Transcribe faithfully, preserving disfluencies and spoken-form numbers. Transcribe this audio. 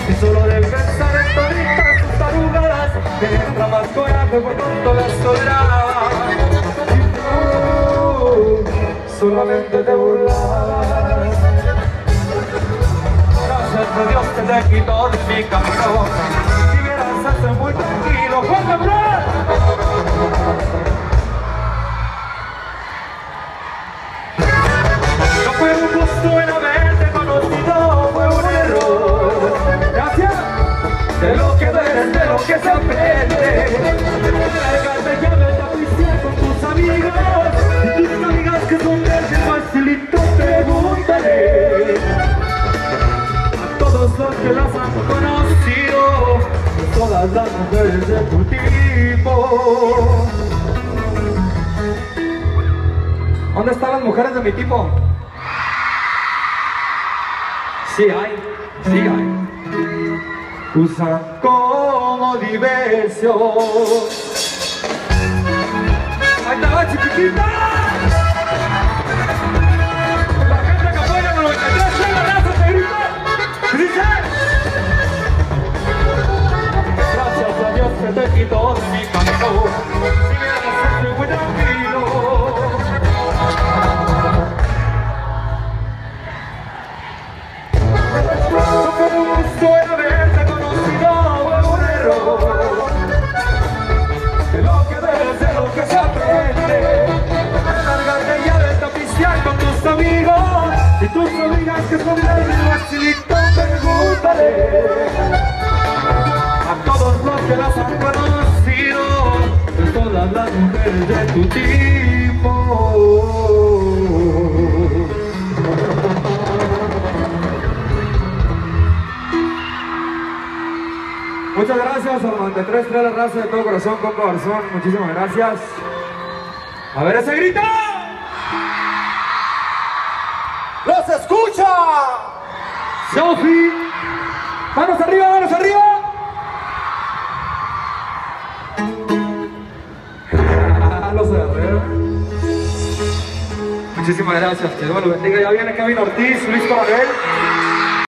Y solo de pensar en toditas tus tarugadas me entra más coraje por tanto las toleraba. Y tú solamente te burlabas. Gracias a Dios que te quitó de mi camino. Si vieras a ser muy tranquilo, Juan Gabriel. No fue un gusto en haberte conocido, fue un error. Gracias. De lo que ves, de lo que se aprende. Llegarte ya me tapicia con tus amigos. Y tus amigas que son verdes facilito, pregúntale a todos los que las han conocido, todas las mujeres de tu tipo. ¿Dónde están las mujeres de mi tipo? Sí hay, sí hay. Usan como diversión. ¡Ahí está, chiquitita! La gente que apoya en noventa y tres, ¡se la raza, se grita! ¡Dice! Gracias a Dios que te quitó de mi camino. Si me haces muy tranquilo. No fue un gusto en haberte conocido, fue un error. De lo que ves, de lo que se aprende. Largarte ya de tapicear con tus amigos y tus amigas que son del facilito, pregúntale a todos los que las han conocido, de todas las mujeres de tu tipo. Muchas gracias a noventa y tres, tres la raza de todo corazón, con corazón. Muchísimas gracias. A ver ese grito. ¡Los escucha! Sofi, manos arriba, manos arriba. Los guerreros. Muchísimas gracias. Que Dios los bendiga. Ya viene Kevin Ortiz, Luis Coronel.